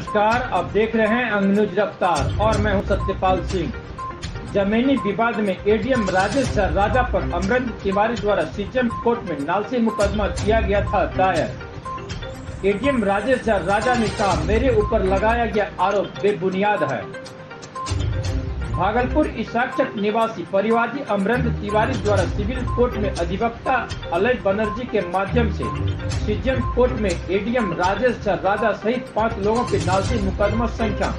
नमस्कार, आप देख रहे हैं अंग न्यूज रफ्तार और मैं हूं सत्यपाल सिंह। जमीनी विवाद में एडीएम राजेश राजा पर अमरेंद्र तिवारी द्वारा सीजेएम कोर्ट में नालसी मुकदमा किया गया था दायर। एडीएम राजेश राजा ने कहा, मेरे ऊपर लगाया गया आरोप बेबुनियाद है। भागलपुर इसाकचक निवासी परिवादी अमरेंद्र तिवारी द्वारा सिविल कोर्ट में अधिवक्ता अलय बनर्जी के माध्यम से सीजेएम कोर्ट में एडीएम राजेश राजा सहित 5 लोगों के नालसी मुकदमा संख्या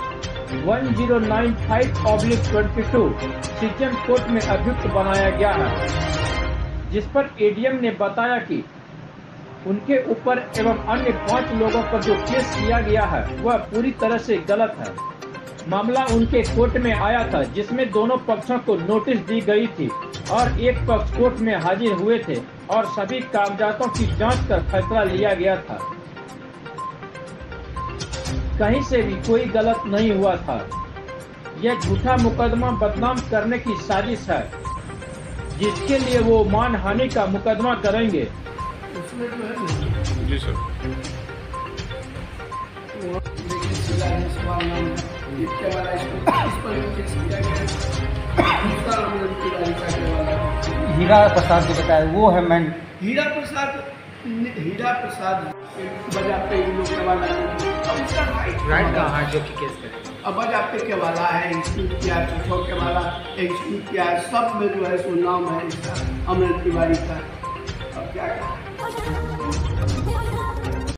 1095/22 सीजेएम कोर्ट में अभियुक्त बनाया गया है, जिस पर एडीएम ने बताया कि उनके ऊपर एवं अन्य 5 लोगों पर जो केस किया गया है वह पूरी तरह से गलत है। मामला उनके कोर्ट में आया था, जिसमें दोनों पक्षों को नोटिस दी गई थी और एक पक्ष कोर्ट में हाजिर हुए थे और सभी कागजातों की जांच कर फैसला लिया गया था। कहीं से भी कोई गलत नहीं हुआ था। यह झूठा मुकदमा बदनाम करने की साजिश है, जिसके लिए वो मानहानि का मुकदमा करेंगे। जी सर। हीरा प्रसाद जो बताया वो है मैन। हीरा प्रसाद बजाते ही लोग वाला राइट कहाँ है जो कि केस करे? अब बजाते के वाला है, इंस्टीट्यूट किया है, के वाला इंस्टीट्यूट किया है, सब में जो है सो नाम है अमरेंद्र तिवारी का। अब क्या